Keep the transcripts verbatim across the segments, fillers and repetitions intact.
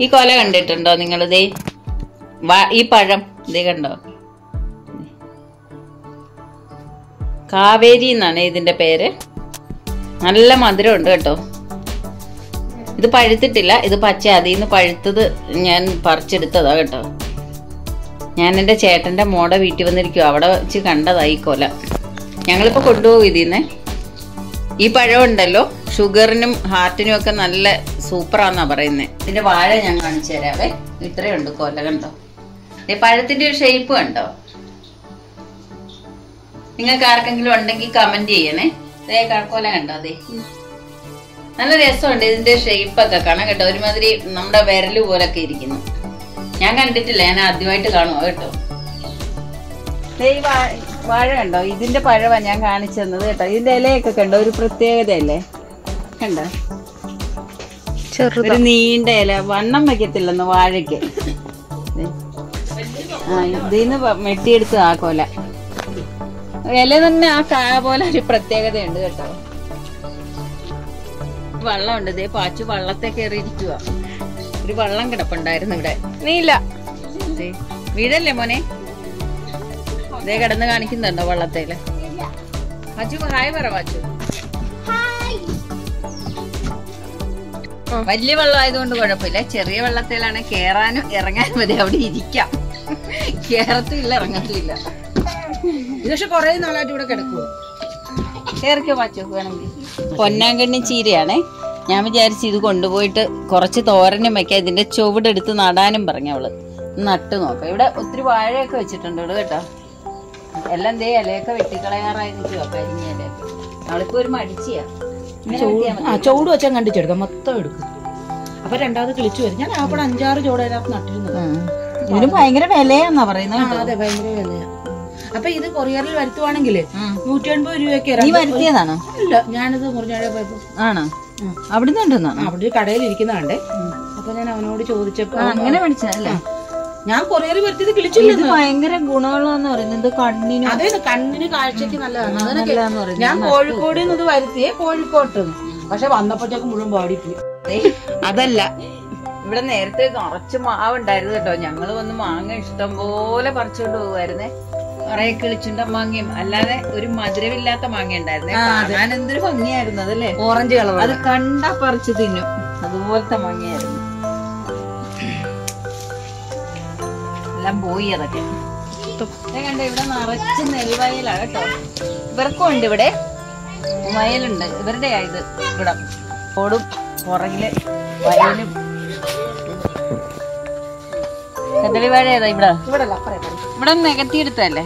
ഈ കൊല കണ്ടിട്ടുണ്ടോ നിങ്ങളിതേ? ഈ പഴം ഇതേ കണ്ടോ? കാവേരി എന്നാണ് ഇതിന്റെ പേര്. നല്ല മധുരം ഉണ്ട് കേട്ടോ. ഇത് പഴുത്തിട്ടില്ല, ഇത് പച്ച. അതിൽ നിന്ന് പഴുത്തത് ഞാൻ പറിച്ചെടുത്തതാ കേട്ടോ. ഞാൻ എൻ്റെ ചേട്ടൻ്റെ മോടെ വീട്ടിൽ വന്നിരിക്കും, അവിടെ വെച്ച് കണ്ടതാ ഈ കൊല. ഞങ്ങളിപ്പോൾ കൊണ്ടുപോകും ഇതിന്ന്. ഈ പഴം ഉണ്ടല്ലോ ഷുഗറിനും ഹാർട്ടിനും ഒക്കെ നല്ല സൂപ്പറാന്നാ പറയുന്നത്. ഇതിന്റെ വാഴ ഞാൻ കാണിച്ചു തരാവേ. ഇത്രയുണ്ട് കൊല കണ്ടോ? ഈ പഴത്തിന്റെ ഒരു ഷേപ്പ് കണ്ടോ? നിങ്ങൾക്ക് ആർക്കെങ്കിലും ഉണ്ടെങ്കിൽ കമന്റ് ചെയ്യണേ. അതേ കൊല കണ്ടോ? അതെ, നല്ല രസമുണ്ട് ഇതിന്റെ ഷേപ്പൊക്കെ കാണാൻ കേട്ടോ. ഒരുമാതിരി നമ്മുടെ വിരല് പോലൊക്കെ ഇരിക്കുന്നു. ഞാൻ കണ്ടിട്ടില്ല, ഞാൻ ആദ്യമായിട്ട് കാണുമോ കേട്ടോ. ഈ വാഴ കണ്ടോ? ഇതിന്റെ പഴവാ ഞാൻ കാണിച്ചു തന്നത് കേട്ടോ. ഇതിന്റെ ഇലയൊക്കെ കണ്ടോ? ഒരു പ്രത്യേകതയല്ലേ കണ്ടോ? ഒരു നീണ്ട ഇല, വണ്ണം വെക്കത്തില്ലെന്ന് വാഴയ്ക്ക്. ആ ഇതിന്ന് വെട്ടിയെടുത്ത് ആ കൊല. ഇല തന്നെ ആ കായ പോലെ ഒരു പ്രത്യേകതയുണ്ട് കേട്ടോ. വള്ളമുണ്ട്, ഇതേ പാച്ചു വള്ളത്തെ കയറി ഇരിക്കുക. ഒരു വള്ളം കിടപ്പുണ്ടായിരുന്നു ഇവിടെ. നീല വീടല്ലേ മോനെ? ഇതേ കിടന്ന് കാണിക്കുന്നുണ്ടോ വള്ളത്തേല്? പാച്ചു ഹായ് പറ പാച്ചു. വലിയ വെള്ളം ആയതുകൊണ്ട് കുഴപ്പമില്ല. ചെറിയ വെള്ളത്തിലാണ് കേറാനും ഇറങ്ങാനും മതി, അവിടെ ഇരിക്കാം. കേറത്തുമില്ല ഇറങ്ങത്തുമില്ല. ഇത് പക്ഷെ കൊറേ നാളായിട്ട് ഇവിടെ കിടക്കുവോ? കേറിക്കോ പാച്ചു വേണമെങ്കിൽ. പൊന്നാങ്കണ്ണി ചീരയാണേ. ഞാൻ വിചാരിച്ചു ഇത് കൊണ്ടുപോയിട്ട് കുറച്ച് തോരനും വെക്കാം, ഇതിന്റെ ചുവടെടുത്ത് നടാനും പറഞ്ഞവള്. നട്ട് നോക്കാം. ഇവിടെ ഒത്തിരി വാഴയൊക്കെ വെച്ചിട്ടുണ്ട് ഇവിടെ കേട്ടോ. എല്ലാം ദേ ഇലയൊക്കെ വെട്ടിക്കളയാറായി നിൽക്കുക, കരിഞ്ഞ ഇലയൊക്കെ. അവളിപ്പോ ഒരു മടിച്ചിയാ. ചൂട് വെച്ചാൽ കണ്ടിച്ചെടുക്കാം, മൊത്തം എടുക്കും. അപ്പൊ രണ്ടാമത് കിളിച്ചു വരും. ഞാൻ അവിടെ അഞ്ചാറ് ചോട് അതിനകത്ത് നട്ടിരുന്നത്. ഇതിന് ഭയങ്കര വിലയാന്നാ പറയുന്നത്. അതെ, ഭയങ്കര വിലയാ. അപ്പൊ ഇത് കൊറിയറിൽ വരുത്തുവാണെങ്കില് നൂറ്റി എൺപത് രൂപയ്ക്ക്. നീ വരുത്തിയതാണോ? അല്ല, ഞാനിത് മുറിഞ്ഞാഴ പോയപ്പോ. ആണോ? അവിടെ നിന്നുണ്ടെന്നാ? അവിടെ ഒരു കടയിൽ ഇരിക്കുന്നതാണ്ടേ. അപ്പൊ ഞാൻ അവനോട് ചോദിച്ചപ്പോ അങ്ങനെ മേടിച്ചതല്ലേ? ഞാൻ കൊറിയറിൽ വരുത്തിയത് കിളിച്ചില്ല. ഭയങ്കര ഗുണമുള്ളതെന്ന് പറയുന്നത് കണ്ണിന്. അതെ, കണ്ണിന് കാഴ്ചക്ക് നല്ലതാണ്. ഞാൻ കോഴിക്കോട് നിന്ന് ഇത് വരുത്തിയേ, കോഴിക്കോട്ട്. പക്ഷെ വന്നപ്പോഴത്തേക്ക് മുഴുവൻ പാടിപ്പോയി. അതല്ല, ഇവിടെ നേരത്തെ കുറച്ച് മാവ് ഉണ്ടായിരുന്നു കേട്ടോ. ഞങ്ങള് വന്ന് മാങ്ങ ഇഷ്ടം പോലെ പറിച്ചോണ്ട് പോകുമായിരുന്നേ. നിറയെ കിളിച്ചുണ്ട മാങ്ങയും അല്ലാതെ ഒരു മധുരമില്ലാത്ത മാങ്ങ ഉണ്ടായിരുന്നേ. ഞാൻ എന്തൊരു ഭംഗിയായിരുന്നു അതല്ലേ? Orange colour. അത് കണ്ടാ പറിച്ചു തിന്നും, അതുപോലത്തെ മാങ്ങയായിരുന്നു. എല്ലാം പോയി അതൊക്കെ. കണ്ടോ ഇവിടെ നിറച്ച് നെൽവയലാ കേട്ടോ. ഇവർക്കും ഉണ്ട് ഇവിടെ വയലുണ്ട്. ഇവരുടെ ഇത് ഇവിടെ ഓടും പുറകില് വയലും. കദളി വാഴ ഏതാ ഇവിടെ? ഇവിടെ നികത്തിയെടുത്തല്ലേ?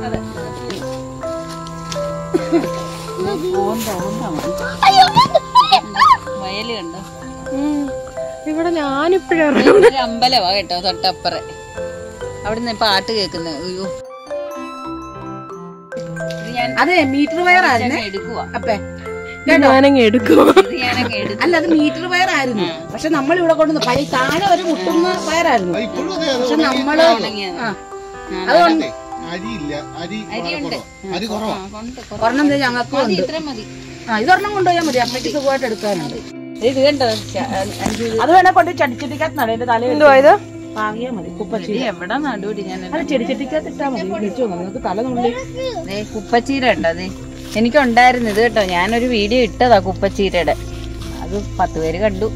വയല് കണ്ടോ? ഇവിടെ ഞാനിപ്പോഴും ഒരു അമ്പലമാ കേട്ടോ തൊട്ടപ്പുറ. അവിടുന്ന് പാട്ട് കേക്കുന്നത്. അയ്യോ, അതെ മീറ്റർ വയർ ആയിരുന്നു. എടുക്കുവാ അപ്പേ ഞാനങ്ങ് എടുക്കും. അല്ല, അത് മീറ്റർ വയർ ആയിരുന്നു. പക്ഷെ നമ്മൾ ഇവിടെ കൊണ്ടുവന്ന് പഴയ താഴെ ഒരു മുട്ടുന്ന വയറായിരുന്നു. പക്ഷെ നമ്മള് അതുകൊണ്ട് ഒരെണ്ണം ഞങ്ങൾക്ക് ഉണ്ട്. ആ ഇതൊരെണ്ണം കൊണ്ടുപോയാൽ മതി, അമ്മയ്ക്ക് സുഖമായിട്ട് എടുക്കാനുണ്ട്. ഇത് കണ്ടോ? അത് വേണേ കൊണ്ട് ചടിച്ചട്ടിക്കകത്ത് നടേന്റെ തലയിൽ വാങ്ങിയാ മതി. കുപ്പച്ചീര എവിടെ നടുപടി? ഞാൻ അത് ചെടിച്ചട്ടിക്കകത്ത് ഇട്ടാ മതി. വിളിച്ചു നമുക്ക് തല നുള്ളി. കുപ്പച്ചീര ഉണ്ടോ? അതെ, എനിക്കുണ്ടായിരുന്നു ഇത് കേട്ടോ. ഞാനൊരു വീഡിയോ ഇട്ടതാ കുപ്പച്ചീരയുടെ. അത് പത്ത് പേര് കണ്ടു.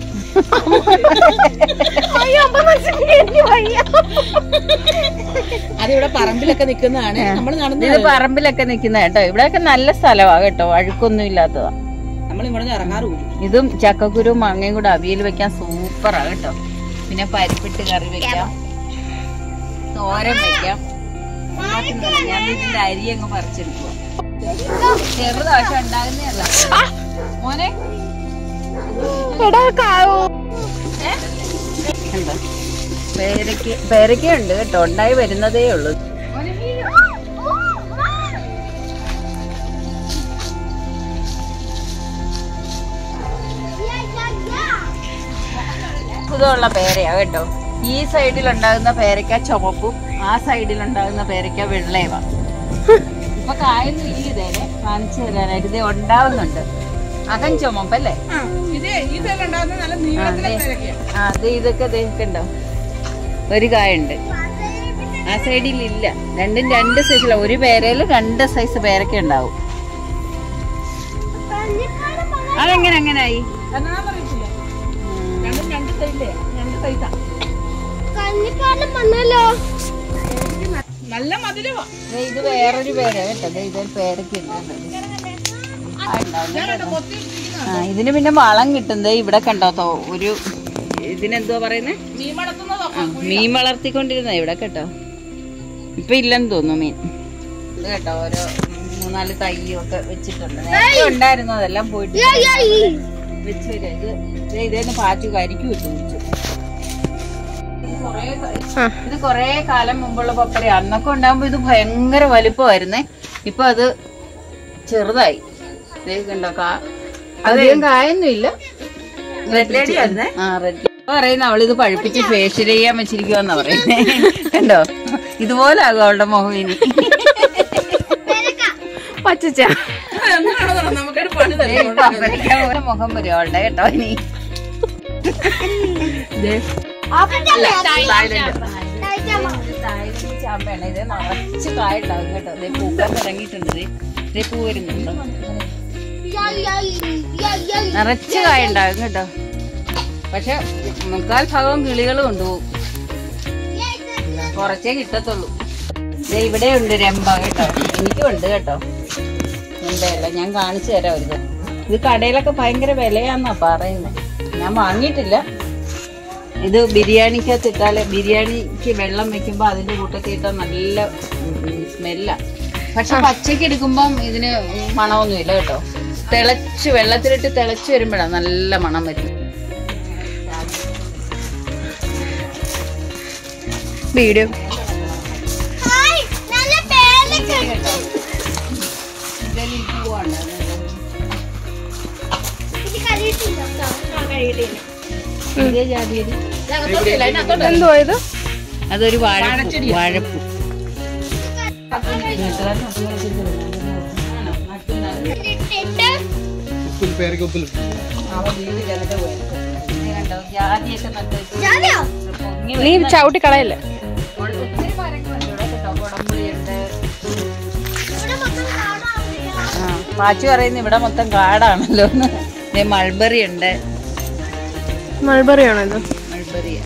അതിവിടെ പറമ്പിലൊക്കെ നിക്കുന്നതാണ്. നമ്മള് നടന്ന് ഇത് പറമ്പിലൊക്കെ നിക്കുന്ന കേട്ടോ. ഇവിടെയൊക്കെ നല്ല സ്ഥലമാ കേട്ടോ, അഴുക്കൊന്നും ഇല്ലാത്തതാ. നമ്മൾ ഇവിടെ ഇറങ്ങാറുമില്ല. ഇതും ചക്കക്കുരും മാങ്ങയും കൂടെ അവിയൽ വെക്കാൻ സൂപ്പറാ കേട്ടോ. പിന്നെ പരിപ്പിട്ട് കറി വെക്കാം, തോരൻ വെക്കാം. ഞാൻ ഇതിന്റെ അരി അങ്ങ് പറിച്ചെടുക്കുക. ചെറുതാവശ്യം ഉണ്ടാകുന്നതല്ല മോനെ. പേരയ്ക്ക പേരയ്ക്ക ഉണ്ട് കേട്ടോ, ഉണ്ടായി വരുന്നതേ ഉള്ളൂ. ഇതുള്ള പേരയാ കേട്ടോ. ഈ സൈഡിൽ ഉണ്ടാകുന്ന പേരയ്ക്ക ചുമപ്പും ആ സൈഡിൽ ഉണ്ടാകുന്ന പേരയ്ക്ക വെള്ളയുവാ. ഇപ്പൊ കായൊന്നും ഇല്ല ഇതേ കാണിച്ചു തരാനായിട്ട്. ഇത് ഉണ്ടാവുന്നുണ്ട്. അകം ചുമപ്പല്ലേ? അത് ഇതൊക്കെ ഇതൊക്കെ ഉണ്ടോ? ഒരു കായുണ്ട് ആ സൈഡിൽ ഇല്ല. രണ്ടും രണ്ട് സൈസില. ഒരു പേരയില് രണ്ട് സൈസ് പേരൊക്കെ ഉണ്ടാവും. അതെങ്ങനെ അങ്ങനായി? നല്ല മധുരമാ. ഇത് വേറൊരു പേര കേട്ടോ. ഇതൊരു പേരൊക്കെ ഉണ്ട്. ആ ഇതിന് പിന്നെ വളം കിട്ടുന്നത് ഇവിടെ കണ്ടോ. ഒരു ഇതിനെന്തുവാ പറയുന്നേ? മീൻ വളർത്തിക്കൊണ്ടിരുന്ന ഇവിടെ കേട്ടോ. ഇപ്പൊ ഇല്ലെന്ന് തോന്നുന്നു മീൻ. ഇത് കേട്ടോ ഓരോ മൂന്നാല് തയ്യൊക്കെ വെച്ചിട്ടുണ്ട്. നേരത്തെ ഉണ്ടായിരുന്നു, അതെല്ലാം പോയിട്ട് വെച്ച് വരാം. ഇത് ഇതേന്ന് പാച്ചു കരിക്ക് വിട്ടു വെച്ചു. ഇത് കൊറേ കാലം മുമ്പുള്ള പപ്പര. അന്നൊക്കെ ഉണ്ടാകുമ്പോ ഇത് ഭയങ്കര വലുപ്പമായിരുന്നേ. ഇപ്പൊ അത് ചെറുതായി. കണ്ടോ കാ അധികം കായൊന്നും ഇല്ല. റെഡ് ലേഡി ആയിരുന്നേ. ആ റെഡ് പറയുന്ന അവളിത് പഴുപ്പിച്ച് ഫേഷ്യൽ ചെയ്യാൻ വെച്ചിരിക്കുവാന്നാ പറയുന്നേ. കണ്ടോ ഇതുപോലെ ആകും അവളുടെ മുഖം ഇനി. പച്ച മുഖം വരും അവളുടെ കേട്ടോ ഇനി. ചാമ്പയാണ്. ഇത് നിറച്ച് കായുണ്ടാവും കേട്ടോ. ഇതേ പൂക്കളൊക്കെ ഇറങ്ങിയിട്ടുണ്ട്. ഇതേ പൂ വരുന്നുണ്ടോ? നിറച്ച് കായുണ്ടാകും കേട്ടോ. പക്ഷെ മുക്കാൽ ഭാഗവും കിളികൾ കൊണ്ടുപോകും. കുറച്ചേ കിട്ടത്തുള്ളൂ. ഇവിടെ ഉണ്ട് രമ്പ കേട്ടോ. എനിക്കും ഉണ്ട് കേട്ടോ. രമ്പയല്ല, ഞാൻ കാണിച്ചു തരാം ഒരു. ഇത് കടയിലൊക്കെ ഭയങ്കര വിലയാന്നാ പറയുന്നത്. ഞാൻ വാങ്ങിയിട്ടില്ല. ഇത് ബിരിയാണിക്കകത്ത് ഇട്ടാല് ബിരിയാണിക്ക് വെള്ളം വെക്കുമ്പോ അതിന്റെ കൂട്ടത്തിൽ ഇട്ടാൽ നല്ല സ്മെല്ലാ. പക്ഷെ പച്ചക്ക് എടുക്കുമ്പം ഇതിന് മണമൊന്നുമില്ല കേട്ടോ. തിളച്ച് വെള്ളത്തിലിട്ട് തിളച്ച് വരുമ്പോഴാണ് നല്ല മണം വരും. വീഡിയോ എന്തോ ഇത്? അതൊരു വാഴപ്പൂ. വാഴപ്പൂ നീ ചവിട്ടി കളയല്ലേ? പാച്ചു പറയുന്നു ഇവിടെ മൊത്തം കാടാണല്ലോ. മൾബറി ഉണ്ട്. മൾബറി ആണോ ഇത്? മൾബറിയാ.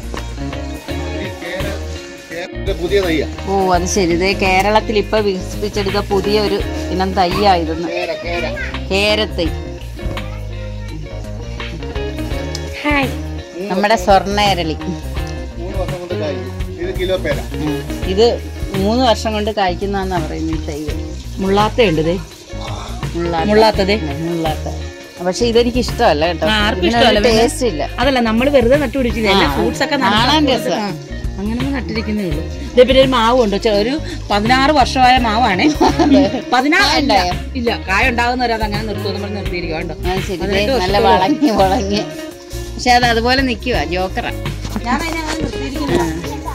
ഓ അത് ശരി. ഇത് കേരളത്തിൽ ഇപ്പൊ വികസിപ്പിച്ചെടുത്ത പുതിയ ഒരു ഇനം തയ്യായിരുന്നു. കേരത്തൈ. നമ്മുടെ സ്വർണ്ണേരളി. ഇത് മൂന്ന് വർഷം കൊണ്ട് കായ്ക്കുന്നാ പറയുന്നത് ഈ തൈ. മുള്ളാത്തയുണ്ട്. ഇതേ മുള്ളാത്തതേ മുള്ളാത്ത. പക്ഷെ ഇതെനിക്ക് ഇഷ്ടമല്ല കേട്ടോ. ടേസ്റ്റ് ഇല്ല. അതല്ല നമ്മള് വെറുതെ നട്ടുപിടിച്ചില്ല. ഫ്രൂട്ട്സ് ഒക്കെ കാണാൻ രസം. അങ്ങനെ നട്ടിരിക്കുന്നേ ഉള്ളൂ. ഇതേ പിന്നെ ഒരു മാവ് ഉണ്ട്. ഒരു പതിനാറ് വർഷമായ മാവാണേ. പതിനാറ് ഇല്ല കായ ഉണ്ടാകുന്നവരെ അത് അങ്ങനെ നിർത്തും. നമ്മൾ നിർത്തിയിരിക്കും കേട്ടോ. നല്ല വളങ്ങി വളങ്ങി. പക്ഷെ അത് അതുപോലെ നിക്കുക. ജോക്കറ. ഞാൻ അതിനങ്ങനെ നിർത്തിയിരിക്കുന്നു.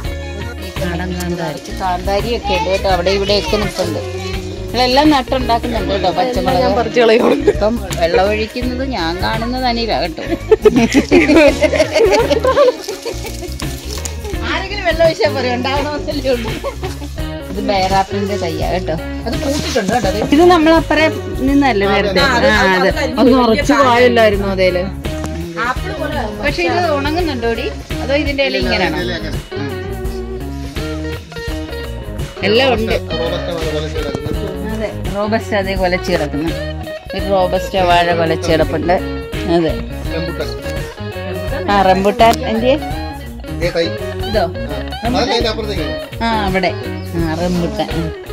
കാന്താരി ഒക്കെ ഉണ്ട് കേട്ടോ. അവിടെ ഇവിടെ ഒക്കെ നിൽക്കുന്നുണ്ട്. നിങ്ങളെല്ലാം നട്ടുണ്ടാക്കുന്നുണ്ട് കേട്ടോ. പച്ചമുളക് ഇപ്പം വെള്ളം ഒഴിക്കുന്നത് ഞാൻ കാണുന്നത് അനില കേട്ടോ. ആരെങ്കിലും വെള്ളം ഒഴിച്ചാൽ പോലെ ഉണ്ടാവണമെന്നല്ലേ ഉള്ളൂ. ഇത് ബേറാപ്പിളിന്റെ തയ്യാ കേട്ടോ. അത് പൂട്ടിട്ടുണ്ട് കേട്ടോ. ഇത് നമ്മളപ്പറേ നിന്നല്ലേ നേരത്തെ. അതെ അത് നിറച്ചു കായല്ലായിരുന്നു അതേല്. പക്ഷെ ഇത് ഉണങ്ങുന്നുണ്ടോടി? അതോ ഇതിന്റെ ഇല ഇങ്ങനെയാണോ? എല്ലാം ഉണ്ട്. അതെ റോബസ്റ്റ അതേ കൊലച്ച് കിടക്കുന്നു. ഒരു റോബസ്റ്റ വാഴ കൊലച്ച് കിടപ്പുണ്ട്. അതെ ആ റംബുട്ടാൻ. എന്തിയെ ഇതോ? ആ അവിടെ ആ റംബുട്ടാൻ.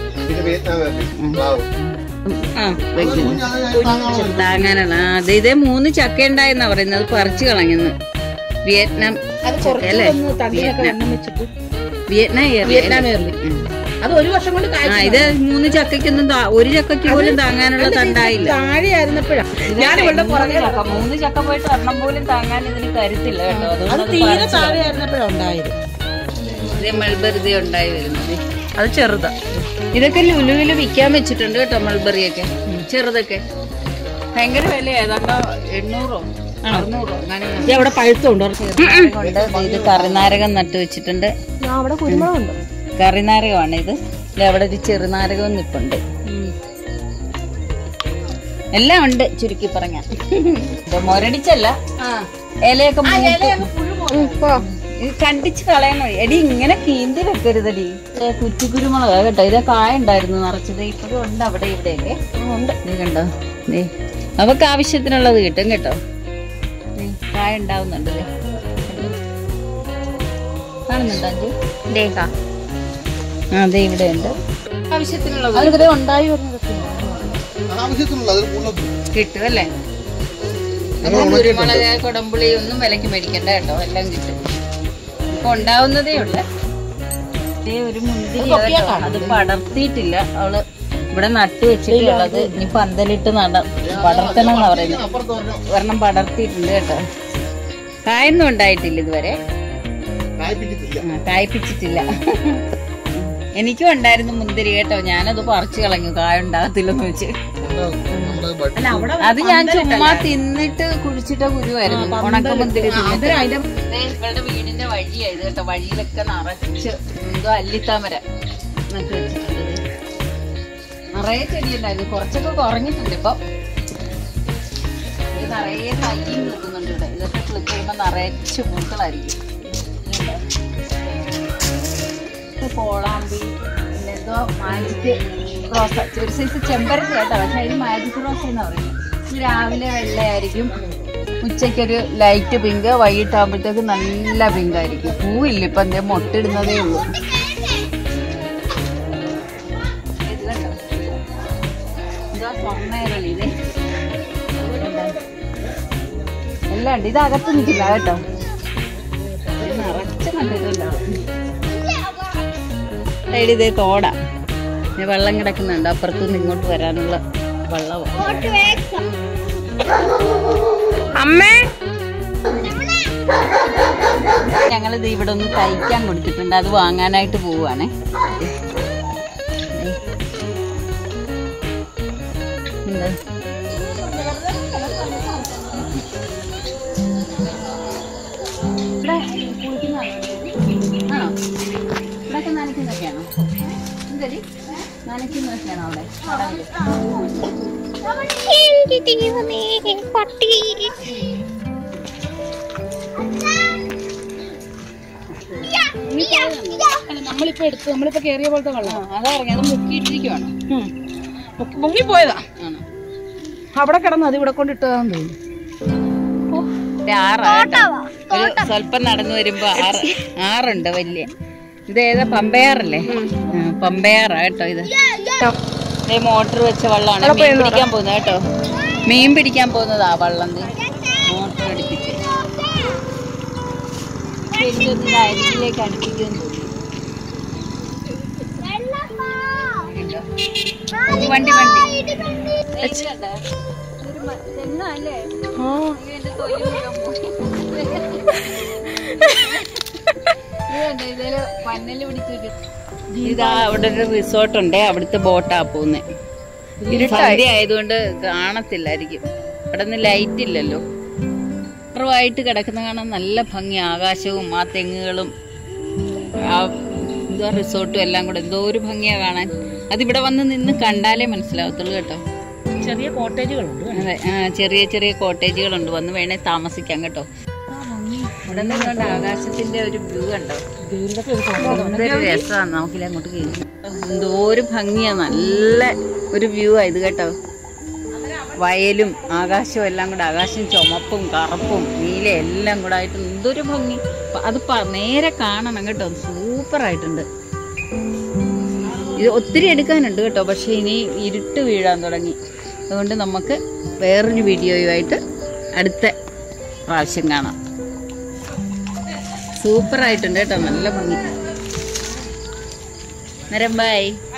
താങ്ങാനാണ്. അതെ ഇതേ മൂന്ന് ചക്ക ഉണ്ടായെന്നാ പറയുന്നത്. അത് പറിച്ചു കളഞ്ഞെന്ന്. വിയറ്റ്നാം ചക്ക അല്ലേ? വിയറ്റ്നാം വിയറ്റ്നാം അത് ഒരു വർഷം കൊണ്ട് ആ ഇത് മൂന്ന് ചക്കയ്ക്കൊന്നും ഒരു ചക്കയ്ക്ക് പോലും താങ്ങാനുള്ള തണ്ടായില്ല. താഴെയായിരുന്നപ്പോഴാണ് ഞാൻ ഇവിടെ പുറകെ മൂന്ന് ചക്ക പോയിട്ട് ഒരെണ്ണം പോലും താങ്ങാൻ ഇതിന് കരുത്തില്ല കേട്ടോ. അത് തീരെ താഴെയായിരുന്നപ്പോഴാണ് ഉണ്ടായത്. ഇതേ മൾബറി ഉണ്ടായി വരുന്നത്. അത് ചെറുതാ. ഇതൊക്കെ ലുലുവില് വിൽക്കാൻ വെച്ചിട്ടുണ്ട് കേട്ടോ. മൾബറിയൊക്കെ ചെറുതൊക്കെ ഭയങ്കര വില ഏതാണ്ടോ എണ്ണൂറോ അറുന്നൂറോ അങ്ങനെ ഇത് അവിടെ പഴുത്തുണ്ടോ? കൊണ്ട് ഇത് കറിനാരകം നട്ടു വെച്ചിട്ടുണ്ട്. അവിടെ കുരുമുളകുണ്ട്. കറിനാരകമാണ് ഇത്. അവിടെ ഒരു ചെറുനാരകവും നിപ്പുണ്ട്. എല്ലാം ഉണ്ട് ചുരുക്കി പറഞ്ഞ. മൊരടിച്ചല്ല, ഇലയൊക്കെ കണ്ടിച്ച് കളയണോ എടി, ഇങ്ങനെ കീന്തി വെക്കരുതടി. കുറ്റിക്കുരുമുളക് കേട്ടോ, ഇത് കായ ഉണ്ടായിരുന്നു നിറച്ചത്. ഇപ്പോഴും ഉണ്ട് അവിടെ ഇവിടെയൊക്കെ ഉണ്ട്. ഇത് കണ്ടോ, അവക്ക് ആവശ്യത്തിനുള്ളത് കിട്ടും കേട്ടോ. കായ ഉണ്ടാവുന്നുണ്ട്. കാണുന്നുണ്ടോ അഞ്ചു? അതെ ഇവിടെ ഉണ്ട് ആവശ്യത്തിനുള്ളത്. അതിവിടെ ഉണ്ടായി കിട്ടും അല്ലേ? കുരുമുളക് കൊടമ്പുളി ഒന്നും വിലക്ക് മേടിക്കണ്ട കേട്ടോ, എല്ലാം കിട്ടും. ഇപ്പൊ ഉണ്ടാവുന്നതേ ഉള്ളു. ഒരു മുന്തിരി അത് പടർത്തിയിട്ടില്ല, അവള് ഇവിടെ നട്ടു വെച്ചിട്ടുള്ളത്. ഇനി പന്തലിട്ട് നട പടർത്തണം എന്നാ പറയുന്നത്. ഒരെണ്ണം പടർത്തിയിട്ടുണ്ട് കേട്ടോ. കായൊന്നും ഉണ്ടായിട്ടില്ല ഇതുവരെ, കായ്പിച്ചിട്ടില്ല. എനിക്കും ഉണ്ടായിരുന്നു മുന്തിരി കേട്ടോ, ഞാനത് പറിച്ചു കളഞ്ഞു. കായ ഉണ്ടാകത്തില്ലെന്ന് വെച്ച്. അത് ഞാൻ ചുമ്മാ തിന്നിട്ട് കുഴിച്ചിട്ട കുരുവായിരുന്നു. ഉണക്കമുന്തിരി ഇവളുടെ വീടിന്റെ വഴിയായത് കേട്ടോ. വഴിയിലൊക്കെ നിറച്ച് എന്തോ അല്ലിത്താമര നട്ട് വെച്ചിട്ടുണ്ട്. നിറയെ ചെടിയുണ്ടായിരുന്നു, കുറച്ചൊക്കെ കുറഞ്ഞിട്ടുണ്ട് ഇപ്പൊ. ഇത് നിറയെ തയ്യും നിൽക്കുന്നുണ്ട് ഇവിടെ. ഇതൊക്കെ ക്ലിക്ക് ചെയ്യുമ്പോ നിറച്ച് പൂക്കളായിരിക്കും. കോളാമ്പി, പിന്നെ എന്തോ മാജിക് റോസ, ഒരു സൈസ് ചെമ്പരത്തി കേട്ടോ. പക്ഷെ അതിന് മാജിക് റോസ എന്ന് പറയുന്നത്. ഇത് രാവിലെ വെള്ളയായിരിക്കും, ഉച്ചയ്ക്കൊരു ലൈറ്റ് പിങ്ക്, വൈകിട്ടാകുമ്പോഴത്തേക്ക് നല്ല പിങ്ക് ആയിരിക്കും. പൂവില്ല, ഇപ്പൊ എന്തേ മൊട്ടിടുന്നതേ ഉള്ളൂ. എന്തോ സ്വർണ്ണേരളി ഇത് എല്ലാം ഉണ്ട്. ഇത് അകത്ത് നിൽക്കില്ല കേട്ടോ, നിറച്ച് കണ്ടിട്ടുണ്ടാവും. ഇതേ തോടാ, വെള്ളം കിടക്കുന്നുണ്ട്. അപ്പുറത്തുനിന്ന് ഇങ്ങോട്ട് വരാനുള്ള വെള്ളവും. ഞങ്ങളിത് ഇവിടെ ഒന്ന് തയ്ക്കാൻ കൊടുത്തിട്ടുണ്ട്, അത് വാങ്ങാനായിട്ട് പോവുകയാണേ. ഇവിടെ കുളിക്കുന്നതാണോ? ആണോ? ഇവിടെയൊക്കെ നനയ്ക്കുന്നതൊക്കെയാണോ? എന്തടി നനയ്ക്കുന്നതൊക്കെയാണോ അവിടെ? നമ്മളിപ്പോ എടുത്ത് നമ്മളിപ്പോ കേറിയ പോലത്തെ വെള്ളം അതറിയാം. അത് മുക്കിയിട്ടിരിക്കുവാണ്, മുങ്ങിപ്പോയതാ. അവിടെ കിടന്ന് അത് ഇവിടെ കൊണ്ടിട്ടതാന്ന് തോന്നുന്നു. ആറാട്ടോ, ഒരു സ്വല്പം നടന്നു വരുമ്പോ ആറ് ആറുണ്ട് വലിയ. ഇത് ഏതാ? പമ്പയാറല്ലേ? പമ്പയാറാ കേട്ടോ. ഇത് മോട്ടർ വെച്ച വെള്ളമാണ്. മീൻ പിടിക്കാൻ പോകുന്നത് കേട്ടോ, മീൻ പിടിക്കാൻ പോകുന്നതാ വെള്ളം. മോട്ടർ അടുപ്പിച്ച് അരിയിലേക്ക് അടുപ്പിക്കുന്നു. വണ്ടി വണ്ടി തെങ്ങല്ലേ? ഇതില് പന്നല് പിടിച്ചു. ഇതാ അവിടെ ഒരു റിസോർട്ടുണ്ട്, അവിടുത്തെ ബോട്ടാ പോകുന്നേ. സന്ധ്യ ആയതുകൊണ്ട് കാണത്തില്ലായിരിക്കും, അവിടെ നിന്ന് ലൈറ്റ് ഇല്ലല്ലോ. കുറവായിട്ട് കിടക്കുന്ന കാണാൻ നല്ല ഭംഗി. ആകാശവും ആ തെങ്ങുകളും ആ എന്തോ റിസോർട്ടും എല്ലാം കൂടെ എന്തോ ഒരു ഭംഗിയാ കാണാൻ. അതിവിടെ വന്ന് നിന്ന് കണ്ടാലേ മനസ്സിലാവത്തുള്ളൂ കേട്ടോ. ചെറിയ കോട്ടേജുകളുണ്ട്. അതെ, ചെറിയ ചെറിയ കോട്ടേജുകളുണ്ട്, വന്ന് വേണേ താമസിക്കാം കേട്ടോ. ഇവിടെ നിന്നുകൊണ്ട് ആകാശത്തിന്റെ ഒരു വ്യൂ കണ്ടോ, എന്തൊരു രസമാണ്. നമുക്കില്ല അങ്ങോട്ട് കയറി എന്തോ ഒരു ഭംഗിയാ, നല്ല ഒരു വ്യൂ ആയത് കേട്ടോ. വയലും ആകാശവും എല്ലാം കൂടെ, ആകാശം ചുമപ്പും കറുപ്പും നീല എല്ലാം കൂടെ ആയിട്ട് എന്തൊരു ഭംഗി. അത് നേരെ കാണണം കേട്ടോ, സൂപ്പറായിട്ടുണ്ട്. ഇത് ഒത്തിരി എടുക്കാനുണ്ട് കേട്ടോ, പക്ഷെ ഇനി ഇരുട്ട് വീഴാൻ തുടങ്ങി. അതുകൊണ്ട് നമുക്ക് വേറൊരു വീഡിയോയുമായിട്ട് അടുത്ത പ്രാവശ്യം കാണാം. സൂപ്പറായിട്ടുണ്ട് കേട്ടോ, നല്ല ഭംഗി. നേരം ബൈ.